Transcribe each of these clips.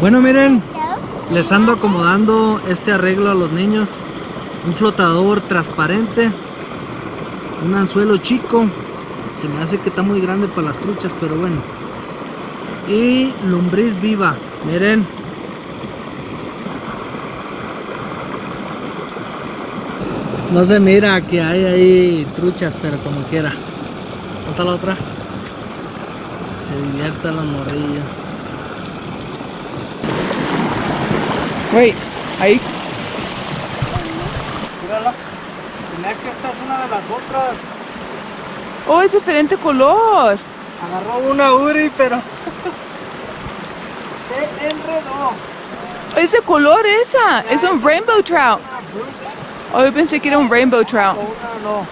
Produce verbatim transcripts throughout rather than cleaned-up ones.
Bueno, miren, les ando acomodando este arreglo a los niños. Un flotador transparente, un anzuelo chico, se me hace que está muy grande para las truchas, pero bueno. Y lombriz viva, miren. No se mira que hay ahí truchas, pero como quiera. ¿Dónde está la otra? Se diviertan las morrillas. Wait, ahí. Mírala. Mira que esta es una de las otras. Oh, es diferente color. Agarró una Uri, pero se enredó. Ese color esa. Es un rainbow trout. Oh, yo pensé que era un rainbow trout. Una no.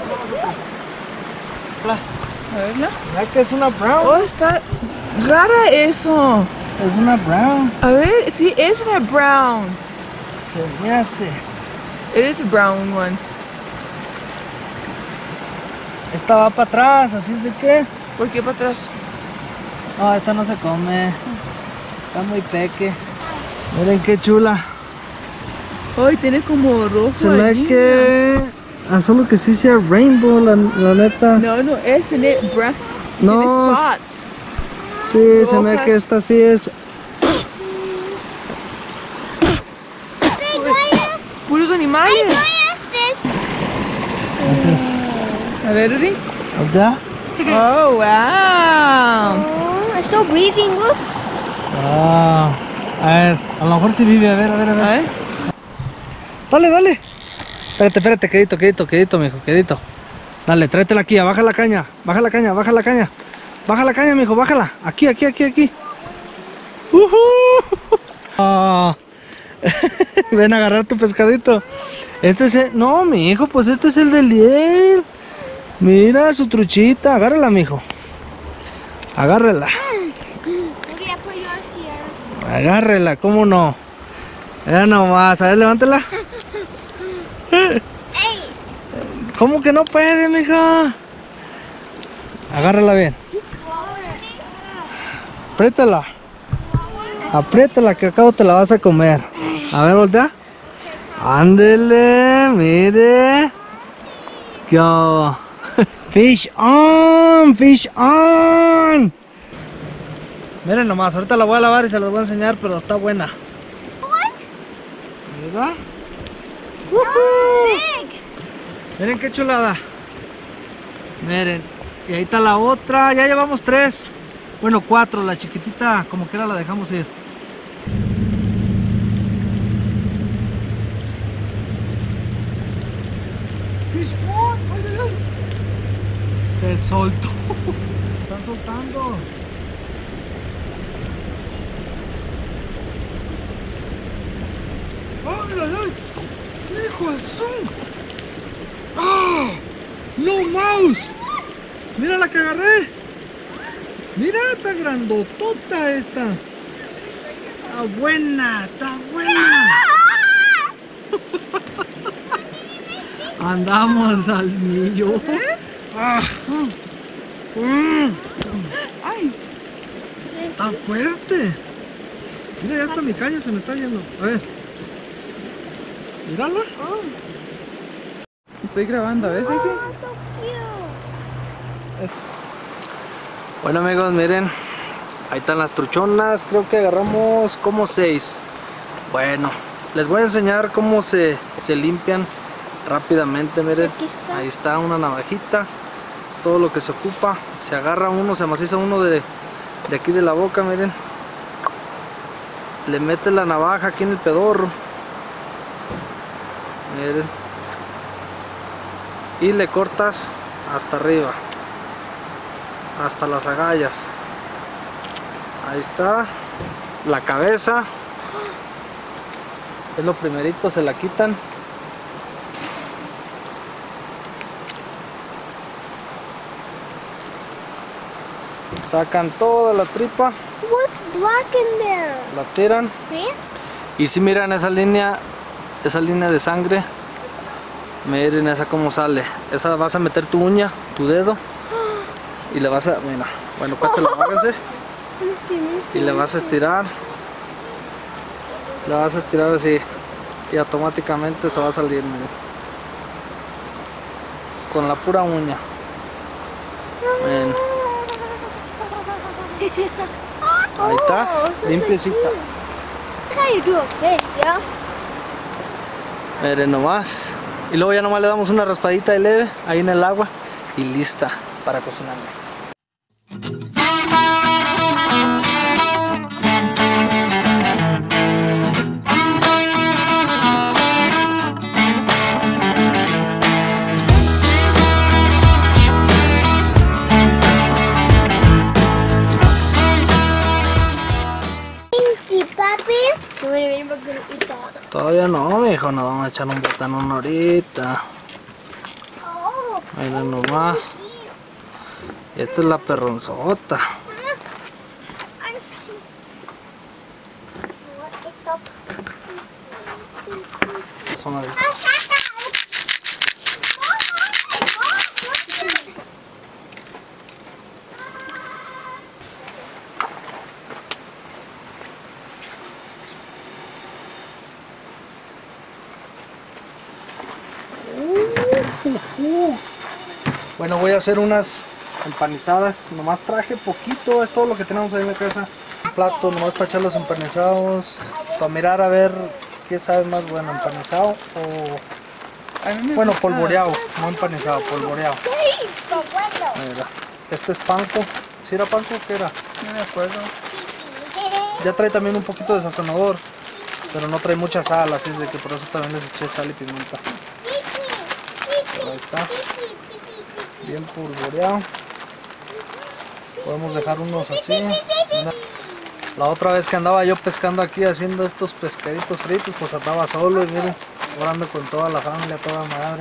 A verla. Mira que es una brown. Oh, está rara eso. Es una brown. A ver, sí, es una brown. Se me hace. It is a brown one. Esta va para atrás, así es de que. ¿Por qué para atrás? No, esta no se come. Está muy peque. Miren qué chula. Ay, tiene como rojo. Se ve allí. que. Ah, solo que sí sea rainbow, la, la neta. No, no, es tiene brown. No. Tiene spots. Sí, se ve rojas. que esta sí es. Puros animales. A ver, Uri. ¿Ya? Oh, wow. Oh, it's still breathing, look. Ah, a ver, a lo mejor sí vive, a ver, a ver, a A ver. ver. Dale, dale. Espérate, espérate, quedito, quedito, quedito, mijo, quedito. Dale, tráetela aquí, baja la caña, baja la caña, baja la caña. Baja la caña, mijo, bájala. Aquí, aquí, aquí, aquí. Uh-huh. Ah. Ven a agarrar tu pescadito. Este es el... No, mi hijo, pues este es el de Liel. Mira su truchita. Agárrala, mijo. Agárrala. Agárrela, ¿cómo no? Ya nomás. A ver, levántala. ¿Cómo que no puede, mijo? Agárrala bien. Apriétala. Apriétala que acabo te la vas a comer. A ver, voltea. Ándele, mire. ¿Qué hago? Fish on, fish on. Miren nomás, ahorita la voy a lavar y se las voy a enseñar, pero está buena. ¿Verdad? Miren qué chulada. Miren, y ahí está la otra. Ya llevamos tres. Bueno, cuatro. La chiquitita, como quiera, la dejamos ir. Se soltó. Están soltando. ¡Ay, ay, ay! ¡Hijo de su! ¡Ah! ¡No mouse! ¡Mira la que agarré! ¡Mira, está grandotota esta! ¡Está buena! ¡Está buena! Andamos al millón. Ah. Mm. Ay. Está fuerte. Mira, ya hasta mi caña se me está yendo. A ver. Mírala. Estoy grabando, a ver, sí, sí. Bueno, amigos, miren. Ahí están las truchonas. Creo que agarramos como seis. Bueno, les voy a enseñar cómo se, se limpian rápidamente. Miren, ahí está una navajita. Es todo lo que se ocupa. Se agarra uno, se amaciza uno de, de aquí de la boca, miren. Le metes la navaja aquí en el pedorro. Miren. Y le cortas hasta arriba, hasta las agallas. Ahí está la cabeza. Es lo primerito, se la quitan. Sacan toda la tripa. What's black in there? La tiran. ¿Sí? Y si miran esa línea, esa línea de sangre, miren esa como sale. Esa vas a meter tu uña, tu dedo, y le vas a, mira, bueno, pues te la agárrense y le vas a estirar La vas a estirar así y automáticamente se va a salir, miren. Con la pura uña. Miren. Ahí está, limpiecita. How you do a fish, yo? Miren nomás. Y luego ya nomás le damos una raspadita de leve ahí en el agua y lista para cocinar. Sí, papi. No me viene porque no eat that. Todavía no, mijo, nos vamos a echar un botanón ahorita. Oh. Miren nomás. Esta es la perronzota. Son las- Bueno, voy a hacer unas empanizadas. Nomás traje poquito, es todo lo que tenemos ahí en la casa. Un plato nomás para echar los empanizados. Para mirar a ver qué sabe más bueno, empanizado o... A mí me Bueno, gusta- polvoreado, no empanizado, polvoreado. Mira, este es panko. ¿Sí era panko o qué era? No me acuerdo. Ya trae también un poquito de sazonador, pero no trae mucha sal, así es de que por eso también les eché sal y pimienta. Ahí está, bien polvoreado. Podemos dejar unos así. Una- La otra vez que andaba yo pescando aquí haciendo estos pescaditos fritos, pues andaba solo y miren, ahora ando con toda la familia, toda madre.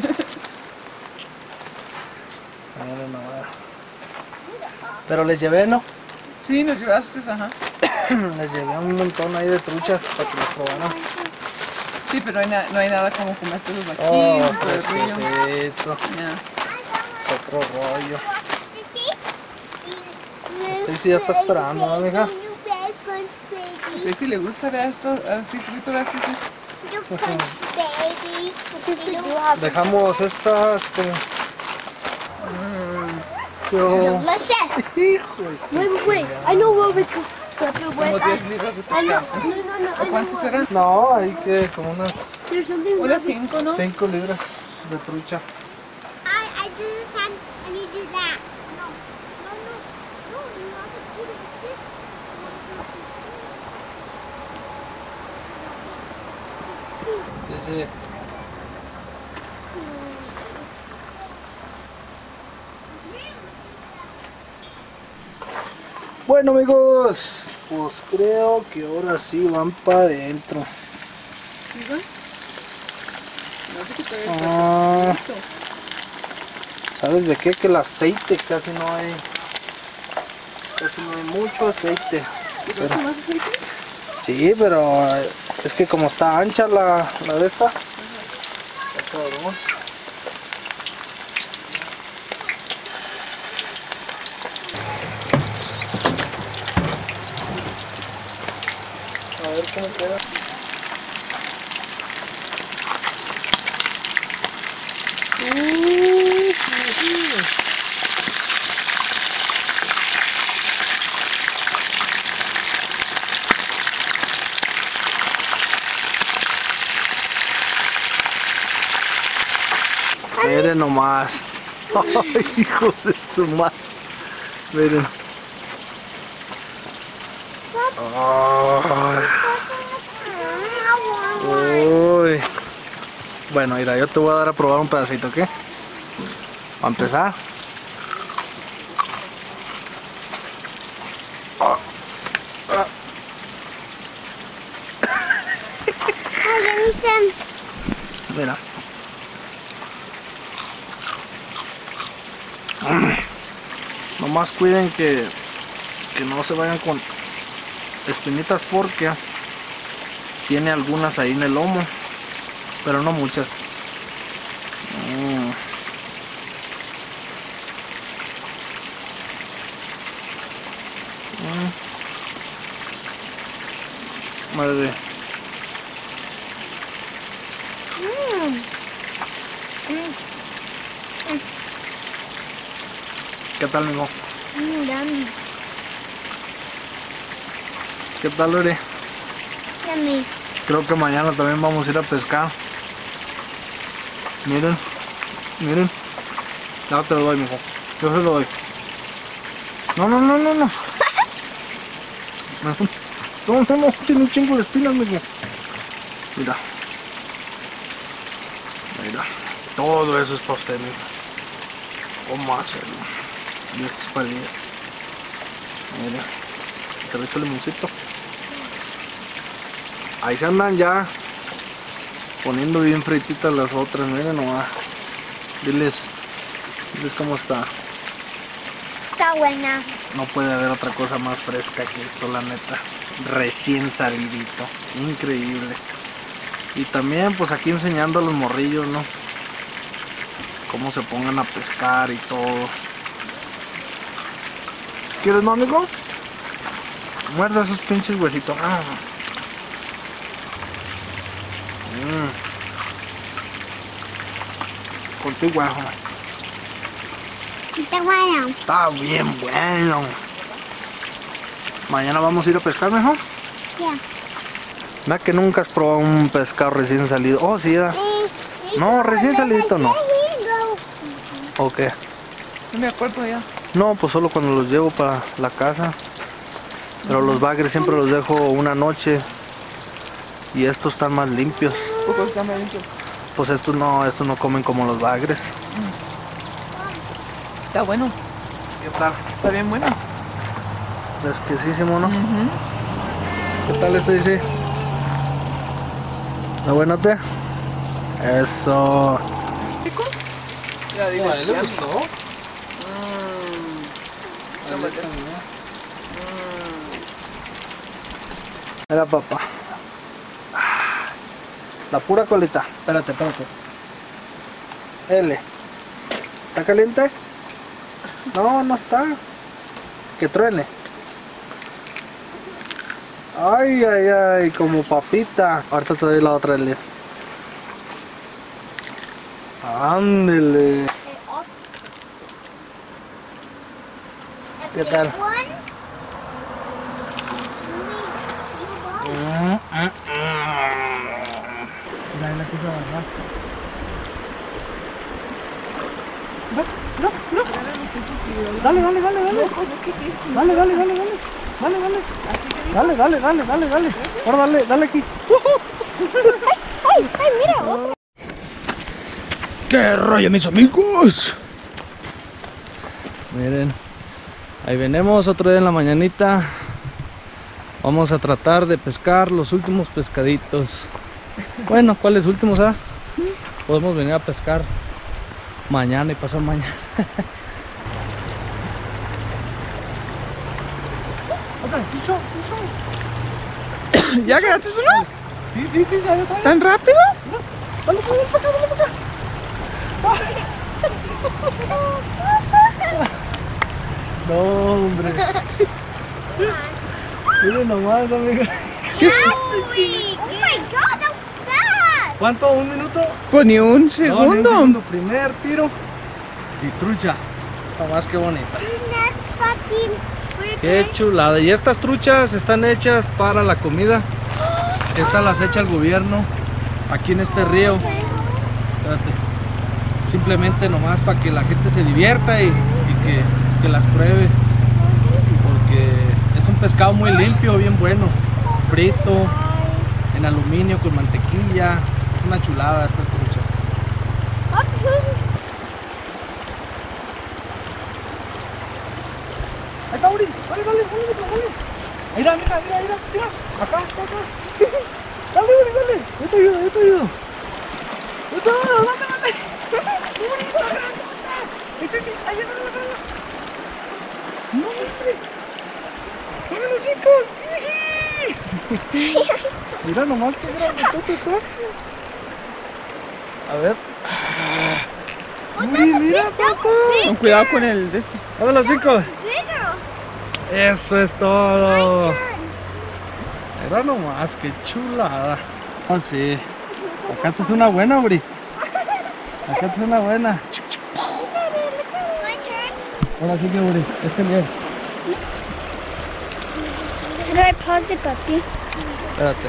Miren nomás. Pero les llevé, ¿no? Sí, nos llevaste, ajá. Les llevé un montón ahí de truchas para que los probaran. Sí, pero no hay, na- no hay nada como comértelos aquí. Oh, un pues pedacillo. quesito. Ya. Es otro rollo. Este sí ya está esperando, ¿no, mija? Sí, si le gusta, vea esto, así frito, vea así. Dejamos esas como... Yo... Let's chef. Hijo de su Wait, wait, wait. I know what we could flip it with. Como I, diez libras de I know. pescado. No, no, no. I ¿O know cuánto what- será? No, hay que como unas There's something Unas really- cinco, ¿no? cinco libras de trucha. I, I do this and, and you do that. No, no, no. No, you have to do it like this. Sí, sí. Bueno, amigos, pues creo que ahora sí van para adentro. ¿Sí, va? No sé qué te ves. Ah, ¿sabes de qué? Que el aceite casi no hay. Casi no hay mucho aceite. Pero- ¿Más aceite? sí, pero es que como está ancha la, la de esta. Está cabrón. A ver cómo queda. Miren nomás. Ay, hijo de su madre. Miren. Ay. Uy. Bueno, mira, yo te voy a dar a probar un pedacito, ¿ok? Va a empezar. Ah, ah. Oh, let me some. Mira. Mm. Nomás cuiden que, que no se vayan con espinitas porque tiene algunas ahí en el lomo, pero no muchas. Mm. Mm. Madre. ¿Qué tal, mijo? Mm, yummy. ¿Qué tal, Lore? Yummy. Creo que mañana también vamos a ir a pescar. Miren, miren. Ya te lo doy, mijo. Yo se lo doy. No, no, no, no, no. No, no, no. Tiene un chingo de espinas, mijo. Mira. Mira. Todo eso es para usted, mijo. ¿Cómo hacerlo? Y esto es para el día. Mira. Te le echo limoncito. Ahí se andan ya poniendo bien frititas las otras, miren nomás. Diles, diles cómo está. Está buena. No puede haber otra cosa más fresca que esto, la neta. Recién salidito, increíble. Y también pues aquí enseñando a los morrillos, ¿no? Cómo se pongan a pescar y todo. ¿Quieres más, amigo? Muerda esos pinches huesitos. Ah. Mm. Contigo, hijo. Está bueno. Está bien bueno. Mañana vamos a ir a pescar, mejor. Yeah. ¿Verdad que nunca has probado un pescado recién salido? Oh, sí, ¿verdad? No, recién salidito no. ¿O qué? No me acuerdo ya. No, pues solo cuando los llevo para la casa. Pero los bagres siempre los dejo una noche. Y estos están más limpios. Poco está más limpio. Pues estos no, estos no comen como los bagres. Está bueno. ¿Qué tal? Está bien bueno. Fresquísimo, ¿no? Ujú. ¿Qué tal este dice? ¿Está buenote? Eso. ¿Rico? Ya, dile. ¿A él le gustó? Mira, papá. La pura colita. Espérate, espérate. L. ¿Está caliente? No, no está. Que truene. Ay, ay, ay, como papita. Ahorita te doy la otra L. Ándele. ¿Qué tal? Mm, mm, mm. Mira, ahí la quiso agarrar. No, no, no. Dale, dale, dale, dale. Dale, dale, dale, dale. Dale, dale. Dale, dale, dale, dale, dale. Ahora dale, dale aquí. ¡Ay, ay, mira! ¡Qué rollo, mis amigos! Miren, ahí venimos otro día en la mañanita. Vamos a tratar de pescar los últimos pescaditos. Bueno, ¿cuáles últimos, ah? Podemos venir a pescar mañana y pasar mañana. ¿Ya quedaste uno? Sí, sí, sí, ya está. ¿Tan rápido? Dale, dale para acá, dale para acá. No, hombre. Miren nomás, amiga. Howie! Oh my god, that was fast! ¿Cuánto? ¿Un minuto? Pues ni un No, ni segundo. un segundo. Primer tiro y trucha. Está más que bonita. That's fucking Qué chulada. Y estas truchas están hechas para la comida. Estas las echa el gobierno aquí en este río. Espérate. Simplemente nomás para que la gente se divierta y, y que, que las pruebe. Porque es un pescado muy limpio, bien bueno. Frito, en aluminio, con mantequilla. Es una chulada estas truchas. Ahí está, Uri. Dale, dale, dale, dale. Mira, mira, mira, mira, mira. Acá, acá, acá. Dale, Uri, dale. Yo te ayudo, yo te ayudo. Yo te ayudo, dale, dale. Uri, está grandota. Este sí, ahí, dale, dale, dale. No, hombre. Dame los chicos. Mira nomás qué grandotota está. A ver. Uri, mira, papá. Con cuidado con el de este. Dame los cinco. bigger. Eso es todo. Mira nomás, qué chulada. Ah, sí. Acá te es una buena, Uri. Acá te es una buena. My turn. Ahora sí que Uri, este bien. How do I pause it, papi? Espérate.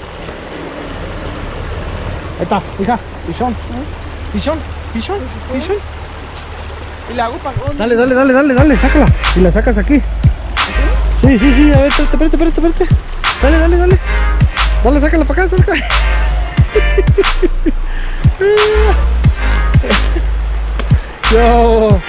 Ahí está, hija, pichón. Pichón, pichón, pichón. ¿Y la hago para dónde? Dale, dale, dale, dale, dale, sácala. Y la sacas aquí. Sí, sí, sí, a ver, espérate, espérate, espérate, espérate. Dale, dale, dale. Dale, sácala para acá, sácala. Yo.